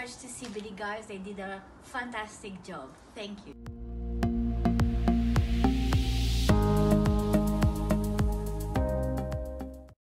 much to CBD guys. They did a fantastic job. Thank you.